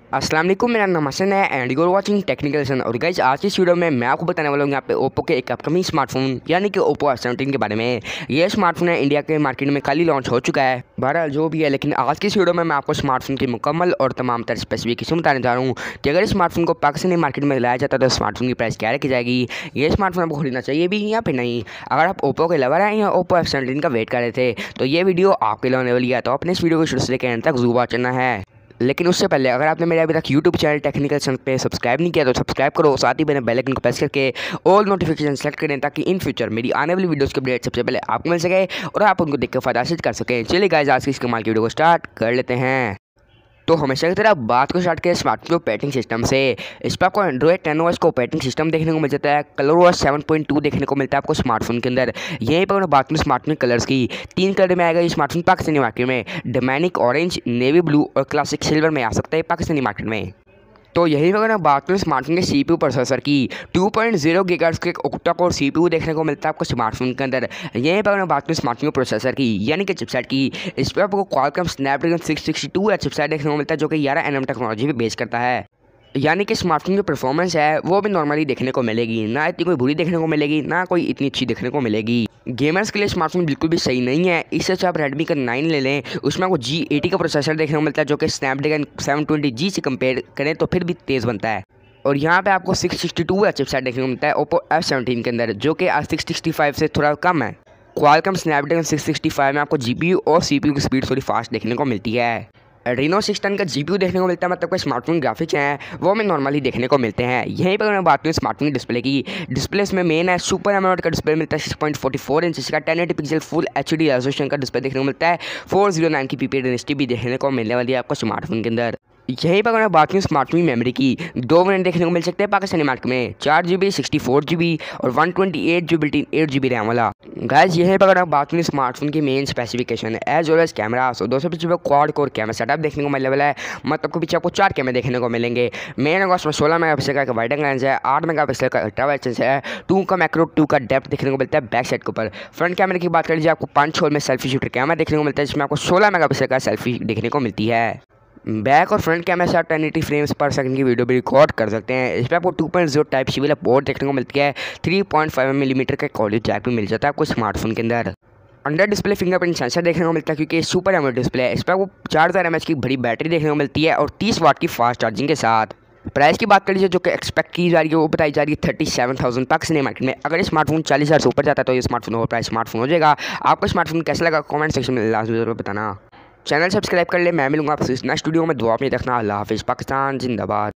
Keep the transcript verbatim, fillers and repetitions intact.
अस्सलाम वालेकुम, मेरा नाम हसन है and you are watching technical sun. और गाइस आज की इस वीडियो में मैं आपको बताने वाला हूँ यहाँ पे ओप्पो के एक अपकमिंग स्मार्टफोन यानी कि ओप्पो एफ सेवनटीन के बारे में। ये स्मार्टफोन है इंडिया के मार्केट में कल ही लॉन्च हो चुका है। बहरहाल जो भी है, लेकिन आज की इस वीडियो में मैं आपको स्मार्टफोन की मुकम्मल और तमाम तरह स्पेसिफिकेशन बताने जा रहा हूँ कि अगर इस स्मार्टफोन को पाकिस्तानी मार्केट में लाया जाता तो स्मार्टफोन की प्राइस क्या रखी जाएगी, ये स्मार्टफोन आपको खरीदना चाहिए भी या फिर नहीं। अगर आप ओप्पो के लवर हैं या ओप्पो एफ सेवनटीन का वेट कर रहे थे तो ये वीडियो आपके लिए होने वाली है, तो अपने इस वीडियो को शुरू से लेकर एंड तक जरूर वॉच करना है। लेकिन उससे पहले अगर आपने मेरे अभी तक यूट्यूब चैनल टेक्निकल सन पे सब्सक्राइब नहीं किया तो सब्सक्राइब करो, साथ ही मैंने बेल आइकन को प्रेस करके ऑल नोटिफिकेशन सेलेक्ट करें ताकि इन फ्यूचर मेरी आने वाली वीडियोस के अपडेट सबसे पहले आपको मिल सके और आप उनको देख कर फायदा हासिल कर सकें। चलिए गाइस आज की इस कमाल की वीडियो को स्टार्ट कर लेते हैं। तो हमेशा की तरह बात को स्टार्ट करें स्मार्टफोन के ऑपरेटिंग सिस्टम से। इस पर आपको एंड्रॉइड टेन ओएस का ऑपरेटिंग सिस्टम देखने को मिल जाता है। ColorOS seven point two देखने को मिलता है आपको स्मार्टफोन के अंदर। यहीं पर बात करें स्मार्टफोन कलर्स की, तीन कलर में आएगा ये स्मार्टफोन पाकिस्तानी मार्केट में। डोमेनिक ऑरेंज, नेवी ब्लू और क्लासिक सिल्वर में आ सकता है पाकिस्तानी मार्केट में। तो यही अगर हम बात करें स्मार्टफोन के सीपीयू प्रोसेसर की, टू पॉइंट ज़ीरो गीगाहर्ट्ज़ के ऑक्टा कोर सीपीयू देखने को मिलता है आपको स्मार्टफोन के अंदर। यहीं पर अगर हम बात करें स्मार्टफोन प्रोसेसर की यानी कि चिपसेट की, इस पर आपको Qualcomm Snapdragon six sixty two chipset देखने को मिलता है जो कि ग्यारह एनएम टेक्नोलॉजी पे बेस करता है। यानी कि स्मार्टफोन की परफॉर्मेंस है वो भी नॉर्मली देखने को मिलेगी, ना इतनी कोई बुरी देखने को मिलेगी ना कोई इतनी अच्छी देखने को मिलेगी। गेमर्स के लिए स्मार्टफोन बिल्कुल भी सही नहीं है। इससे अच्छा आप रेडमी का नाइन ले लें, उसमें आपको जी एटी का प्रोसेसर देखने को मिलता है जो कि स्नैपड्रैगन सेवन ट्वेंटी जी से कंपेयर करें तो फिर भी तेज़ बनता है। और यहाँ पे आपको सिक्स सिक्सटी टू का चिपसेट देखने को मिलता है ओप्पो एफ सेवनटीन के अंदर जो कि सिक्स सिक्सटी फाइव से थोड़ा कम है। Qualcomm Snapdragon six sixty five में आपको जीपीयू और सीपीयू की स्पीड थोड़ी फास्ट देखने को मिलती है। एड्रीनो सिक्स टेन का जीपीयू देखने को मिलता है, मतलब कोई स्मार्टफोन ग्राफिक्स हैं वो हमें नॉर्मली देखने को मिलते हैं। यहीं पर मैं बात करूँ स्मार्टफोन की डिस्प्ले की, डिस्प्ले इसमें मेन है सुपर एमोलेड का डिस्प्ले मिलता है six point forty four inch का ten eighty pixel full HD resolution का डिस्प्ले देखने को मिलता है। फोर जीरो नाइन की पीपी डेंसिटी भी देखने को मिलने वाली है आपको स्मार्टफोन के अंदर। यहीं पर मैं बात करूँ स्मार्टफोन मेमोरी की, दो वेरिएंट देखने को मिल सकते हैं पाकिस्तानी मार्केट में, चार G B sixty four G B और one twenty eight G B eight G B RAM वाला। गाइस यहीं पर अगर बात करूँ स्मार्टफोन की main specification as well as camera, so दो सौ पचपन क्वाड कोर कैमरा सेटअप देखने को मिलने वाला है। मतलब को पीछे आपको चार कैमरे देखने को मिलेंगे। मेन अगोस्ट में सोलह मेगा पिक्सल का वाइड एंगल लेंस है, आठ मेगा पिक्सल का अल्ट्रा वाइड लेंस है, टू का मैक्रो टू का डेप्थ देखने को मिलता है बैक साइड के ऊपर। फ्रंट कैमरे की बात कर लीजिए आपको पंच होल में सेल्फी शूटर कैमरा देखने को मिलता है जिसमें आपको सोलह मेगा पिक्सल का सेल्फी देखने को मिलती है। बैक और फ्रंट कैमरा से आप टेन एटी फ्रेम्स पर सेकंड की वीडियो भी रिकॉर्ड कर सकते हैं। इस पर आपको two point zero type C वाला पोर्ट देखने को मिलती है। थ्री पॉइंट फाइव मिलीमीटर का कॉलिज जैक भी मिल जाता है आपको स्मार्टफोन के अंदर। अंडर डिस्प्ले फिंगरप्रिंट सेंसर देखने को मिलता है क्योंकि सुपर एमोलेड डिस्प्ले है। इस पर आपको चार हज़ार एम एच की बड़ी बैटरी देखने को मिलती है और तीस वाट की फास्ट चार्जिंग के साथ। प्राइस की बात कर लीजिए जो कि एक्सपेक्ट की जा रही है वो बताई जा रही है thirty seven thousand Pakistani market में। अगर स्मार्टफोन चालीस हज़ार से ऊपर जाता है तो ये स्मार्टफोन और प्राइस स्मार्टफोन हो जाएगा। आपको स्मार्टफोन कैसा लगा कमेंट सेक्शन में लाजमी जरूर बताना। चैनल सब्सक्राइब कर ले, मैं मिलूंगा आपसे नेक्स्ट वीडियो में। दुआ में रखना। अल्लाह हाफिज़। पाकिस्तान जिंदाबाद।